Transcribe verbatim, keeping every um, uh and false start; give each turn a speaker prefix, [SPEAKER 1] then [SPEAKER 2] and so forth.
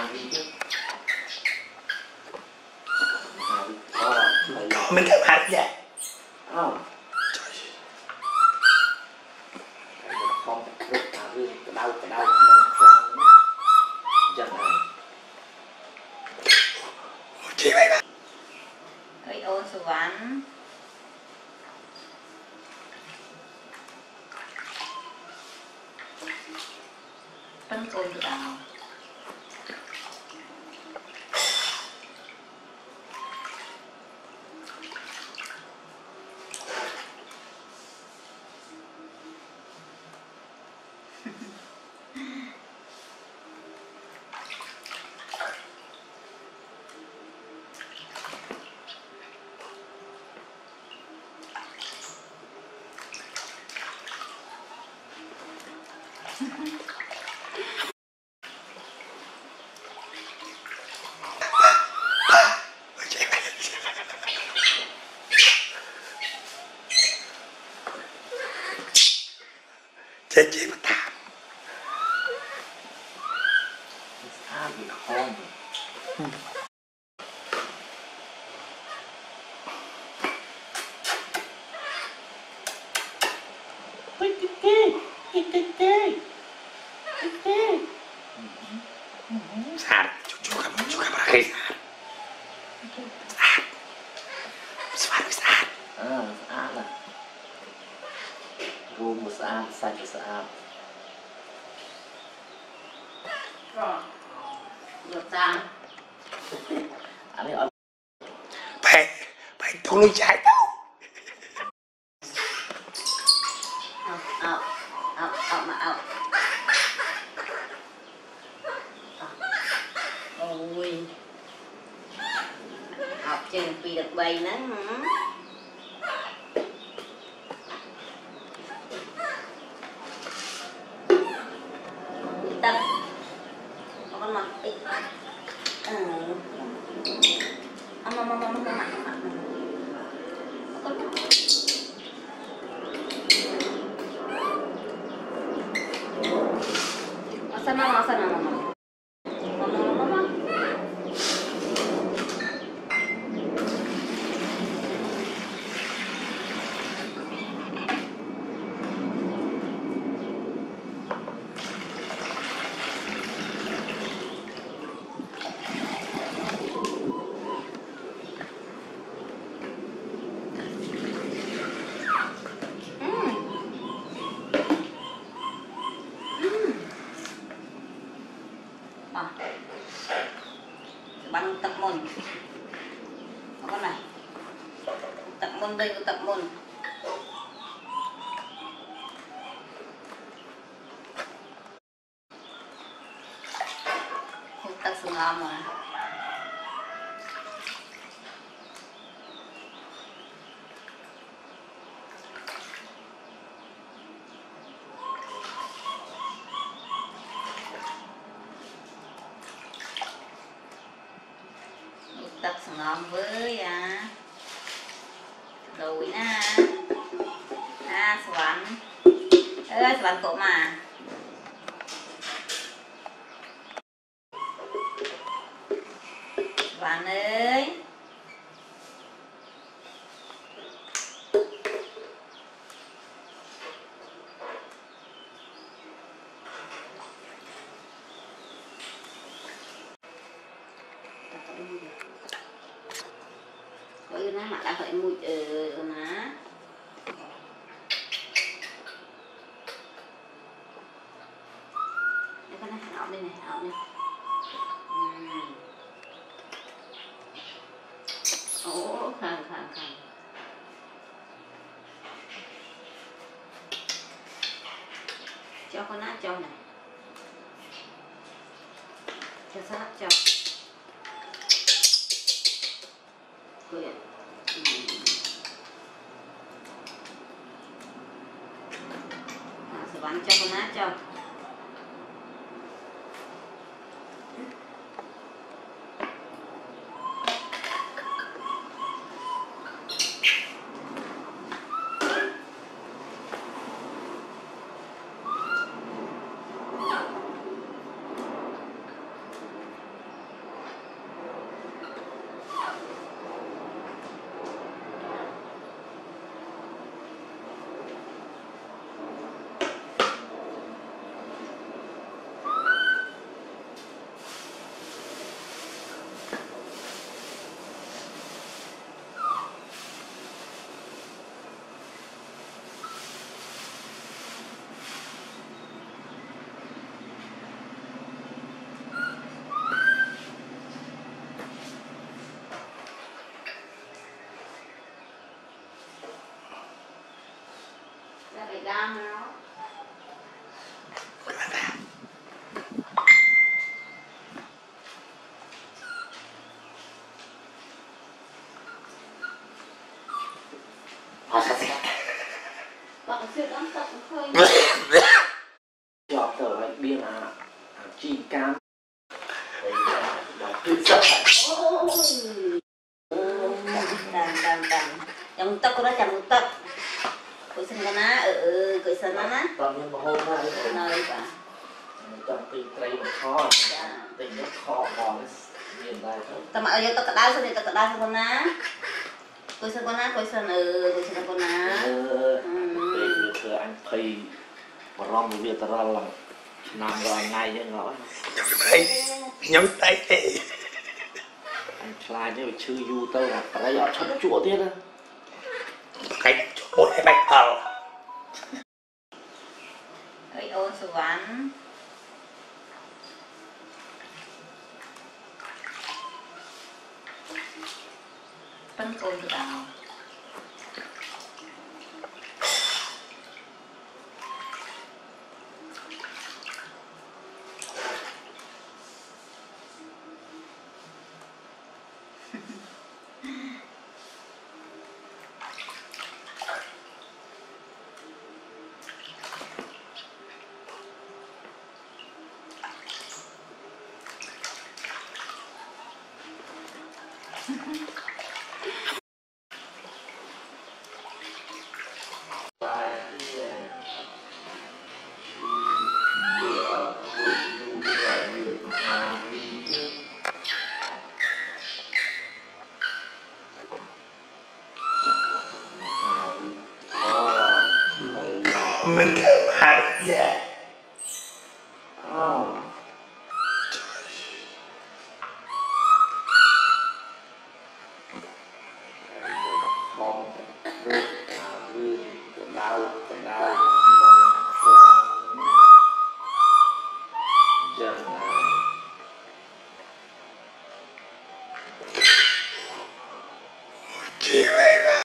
[SPEAKER 1] mình cái mặt vậy
[SPEAKER 2] không không rất là riêng cái đau cái đau chân này
[SPEAKER 1] chị vậy mà
[SPEAKER 3] cái ôn số ván phân côn được nào
[SPEAKER 1] chết chị mà thảm
[SPEAKER 2] sao bị không
[SPEAKER 1] sạt chú chú cảm chú cảm thấy sạt sạt sạt sạt
[SPEAKER 2] à sạt là room một sạt sạch sạch
[SPEAKER 3] rồi được ra
[SPEAKER 2] anh ấy ở
[SPEAKER 1] phải phải tôi lui chạy đâu
[SPEAKER 3] out out out out mà out ôi học chừng vì được bày nữa tập có con mặt ít ừ âm âm âm âm âm Sana mama sana mama mama mama băng tập môn con này tập môn đây có tập môn không tập sừng ngon mà tập ngon với à rồi nè à xoắn ơi xoắn cổ mà xoắn ơi có yêu nó mà đã phải mùi ờ ná đây con này áo đây này áo đây ồ khăn khăn khăn cho con nát cho này cho sát cho quyền à, sẽ bắn cho con nát cho
[SPEAKER 2] biên à chi cam
[SPEAKER 3] đàn đàn đàn trong tắc nó chẳng tắc cối sinh con á ừ cối sinh nó á
[SPEAKER 2] còn nhưng mà hôm nay
[SPEAKER 3] nơi cả
[SPEAKER 2] trong cái cây mà kho tình nó kho còn nhìn đây thôi
[SPEAKER 3] tao mà ở đây tao cắt đau xong thì tao cắt đau xong con á cối sinh con á cối sinh ừ cối sinh con á
[SPEAKER 2] ừ từ anh thầy mà rom một việc ta ra là nằm rồi ngay chứ ngõ
[SPEAKER 1] nhắm tay thế
[SPEAKER 2] anh khai chứ chưa du tao là phải là chót chua tiết á
[SPEAKER 1] cái chỗ hay bạch tàu
[SPEAKER 3] cái ô số ván phân côn từ đào
[SPEAKER 1] mình hạt dạ chị vậy